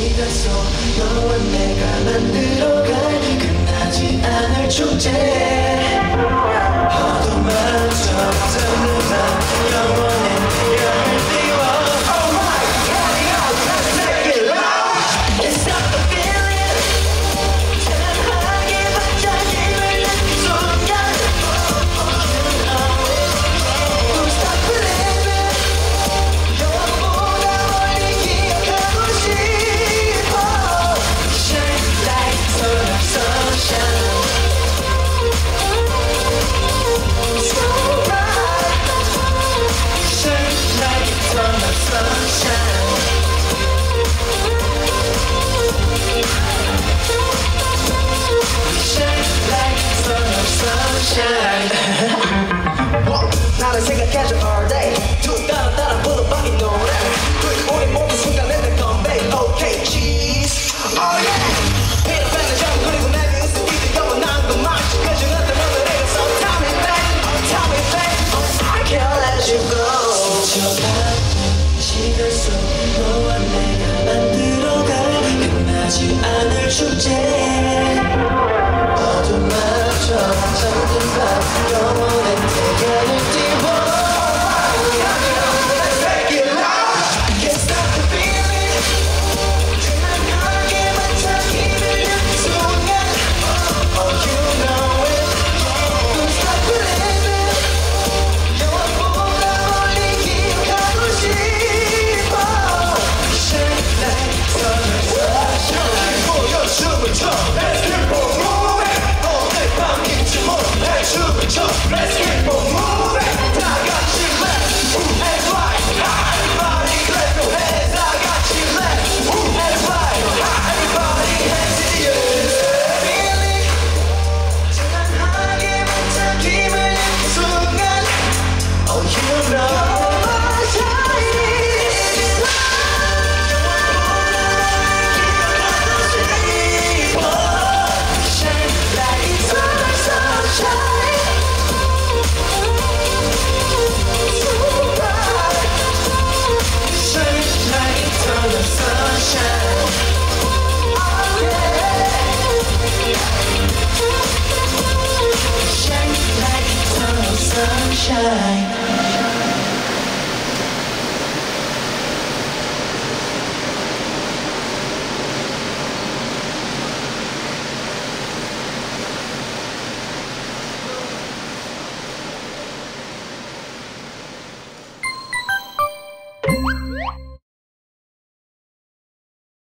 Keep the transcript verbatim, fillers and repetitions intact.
시간 속 너와 내가 만들어갈 끝나지 않을 축제 어둠만 젖어드는 밤 영원히 태양을 띄워 Oh my God, let's make it loud Can't stop the feeling 찬하게 반짝임을 느낀 순간 Don't stop believing 영원보다 멀리 기억하고 싶어 Shine like sun of sunshine So bright Shine like sun of sunshine Shine like sun of sunshine 나를 생각해줘 all day 두 따라 따라 부르봐 이 노래 우리 모두 순간에 내 건배 Okay cheese Oh yeah 피를 빼는 점 그리고 내 미웃이 영원한 것만 그중한 때문에 내가 so tell me babe Tell me babe I can't let you go 스쳐가는 시간 속 너와 내가 만들어갈 끝나지 않을 축제 어둠맞춰 잠든 밤 영원한 태양을 띄워 Let's make it loud Can't stop the feeling 찬하게 반짝임을 느낀 순간 Oh you know it Don't stop believing 영원보다 멀리 기억하고 싶어 Shine like sun of sunshine 보여 춤을 춰 Let's keep on moving 오늘 밤 잊지 못해 춤을 춰 Let's keep on moving 다 같이 let's move and fly Everybody clap your hands 다 같이 let's move and fly Everybody hands in the air Feeling 찬하게 반짝임을 느낀 순간 Oh you know Sunshine